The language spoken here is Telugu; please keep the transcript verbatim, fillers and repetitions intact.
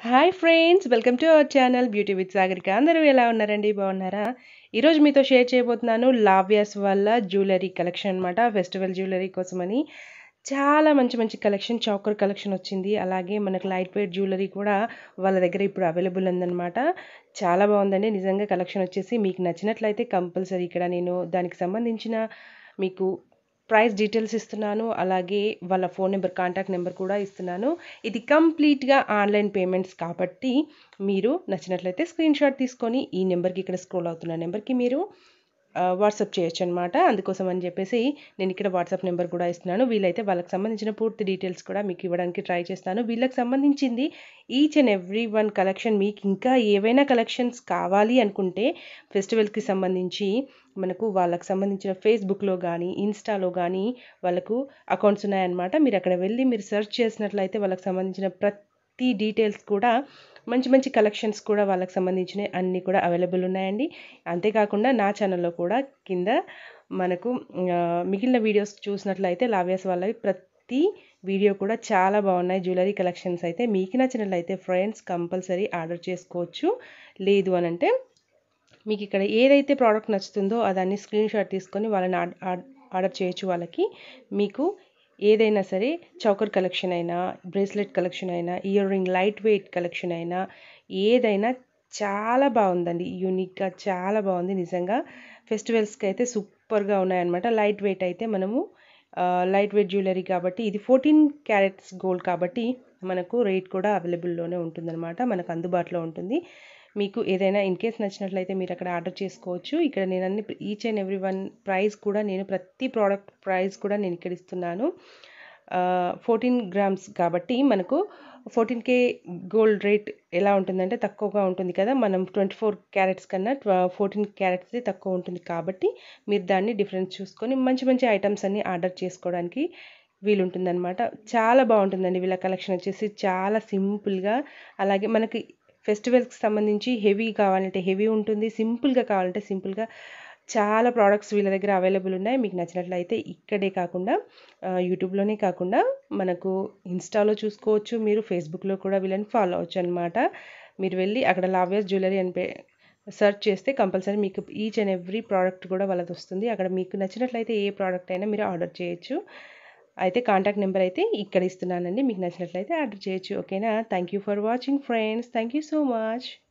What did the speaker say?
Hi friends welcome to our channel beauty with Sagarika. అందరూ ఎలా ఉన్నారండి? బాగున్నారా? ఈరోజు మీతో షేర్ చేయబోతున్నాను లావ్యాస్ వల్ల జ్యువెలరీ కలెక్షన్ అనమాట. ఫెస్టివల్ జ్యువెలరీ కోసమని చాలా మంచి మంచి కలెక్షన్, చౌకర్ కలెక్షన్ వచ్చింది. అలాగే మనకు లైట్ వెయిట్ జ్యువెలరీ కూడా వాళ్ళ దగ్గర ఇప్పుడు అవైలబుల్ ఉందన్నమాట. చాలా బాగుందండి నిజంగా. కలెక్షన్ వచ్చేసి మీకు నచ్చినట్లయితే కంపల్సరీ ఇక్కడ నేను దానికి సంబంధించిన మీకు ప్రైస్ డీటెయిల్స్ ఇస్తున్నాను. అలాగే వాళ్ళ ఫోన్ నెంబర్, కాంటాక్ట్ నెంబర్ కూడా ఇస్తున్నాను. ఇది కంప్లీట్గా ఆన్లైన్ పేమెంట్స్ కాబట్టి మీరు నచ్చినట్లయితే స్క్రీన్ షాట్ తీసుకొని ఈ నెంబర్కి, ఇక్కడ స్క్రోల్ అవుతున్న నెంబర్కి మీరు వాట్సాప్ చేయొచ్చు అనమాట. అందుకోసం అని చెప్పేసి నేను ఇక్కడ వాట్సాప్ నెంబర్ కూడా ఇస్తున్నాను. వీలైతే వాళ్ళకి సంబంధించిన పూర్తి డీటెయిల్స్ కూడా మీకు ఇవ్వడానికి ట్రై చేస్తాను. వీళ్ళకి సంబంధించింది each and every one collection, మీకు ఇంకా ఏవైనా కలెక్షన్స్ కావాలి అనుకుంటే ఫెస్టివల్కి సంబంధించి మనకు వాళ్ళకి సంబంధించిన ఫేస్బుక్లో కానీ ఇన్స్టాలో కానీ వాళ్ళకు అకౌంట్స్ ఉన్నాయన్నమాట. మీరు అక్కడ వెళ్ళి మీరు సెర్చ్ చేసినట్లయితే వాళ్ళకి సంబంధించిన ప్రతి డీటెయిల్స్ కూడా, మంచి మంచి కలెక్షన్స్ కూడా వాళ్ళకి సంబంధించినవి అన్నీ కూడా అవైలబుల్ ఉన్నాయండి. అంతేకాకుండా నా ఛానల్లో కూడా కింద మనకు మిగిలిన వీడియోస్ చూసినట్లయితే లావ్యాస్ వాళ్ళవి ప్రతి వీడియో కూడా చాలా బాగున్నాయి. జ్యువెలరీ కలెక్షన్స్ అయితే మీకు నచ్చినట్లయితే ఫ్రెండ్స్ కంపల్సరీ ఆర్డర్ చేసుకోవచ్చు. లేదు అని అంటే మీకు ఇక్కడ ఏదైతే ప్రోడక్ట్ నచ్చుతుందో అదాన్ని స్క్రీన్ షాట్ తీసుకొని వాళ్ళని ఆర్డర్ చేయొచ్చు. వాళ్ళకి మీకు ఏదైనా సరే చౌకర్ కలెక్షన్ అయినా, బ్రేస్లెట్ కలెక్షన్ అయినా, ear ring light weight collection అయినా, ఏదైనా చాలా బాగుందండి. యూనిక్గా చాలా బాగుంది నిజంగా. ఫెస్టివల్స్కి అయితే సూపర్గా ఉన్నాయన్నమాట. లైట్ వెయిట్ అయితే మనము లైట్ వెయిట్ జ్యువెలరీ కాబట్టి ఇది ఫోర్టీన్ క్యారెట్స్ గోల్డ్ కాబట్టి మనకు రేట్ కూడా అవైలబుల్లోనే ఉంటుందన్నమాట. మనకు అందుబాటులో ఉంటుంది. మీకు ఏదైనా ఇన్ కేస్ నచ్చినట్లయితే మీరు అక్కడ ఆర్డర్ చేసుకోవచ్చు. ఇక్కడ నేను అన్ని each and every one price కూడా, నేను ప్రతి ప్రోడక్ట్ ప్రైస్ కూడా నేను ఇక్కడ ఇస్తున్నాను. ఫోర్టీన్ గ్రామ్స్ కాబట్టి మనకు ఫోర్టీన్ కే గోల్డ్ రేట్ ఎలా ఉంటుందంటే తక్కువగా ఉంటుంది కదా. మనం ట్వంటీ ఫోర్ క్యారెట్స్ కన్నా ఫోర్టీన్ క్యారెట్స్ది తక్కువ ఉంటుంది కాబట్టి మీరు దాన్ని డిఫరెన్స్ చూసుకొని మంచి మంచి ఐటమ్స్ అన్ని ఆర్డర్ చేసుకోవడానికి వీలుంటుందన్నమాట. చాలా బాగుంటుందండి వీళ్ళ కలెక్షన్ వచ్చేసి. చాలా సింపుల్గా, అలాగే మనకి ఫెస్టివల్స్కి సంబంధించి హెవీ కావాలంటే హెవీ ఉంటుంది, సింపుల్గా కావాలంటే సింపుల్గా చాలా ప్రోడక్ట్స్ వీళ్ళ దగ్గర అవైలబుల్ ఉన్నాయి. మీకు నచ్చినట్లయితే ఇక్కడే కాకుండా యూట్యూబ్లోనే కాకుండా మనకు ఇన్స్టాలో చూసుకోవచ్చు. మీరు ఫేస్బుక్లో కూడా వీళ్ళని ఫాలో అవచ్చు అనమాట. మీరు వెళ్ళి అక్కడ లావ్యాస్ జ్యువెలరీ అని సెర్చ్ చేస్తే కంపల్సరీ మీకు ఈచ్ అండ్ ఎవ్రీ ప్రోడక్ట్ కూడా వాళ్ళది వస్తుంది. అక్కడ మీకు నచ్చినట్లయితే ఏ ప్రోడక్ట్ అయినా మీరు ఆర్డర్ చేయొచ్చు. అయితే కాంటాక్ట్ నెంబర్ అయితే ఇక్కడ ఇస్తున్నానండి. మీకు నచ్చినట్లయితే ఆర్డర్ చేయొచ్చు. ఓకేనా? Thank you for watching friends. Thank you so much.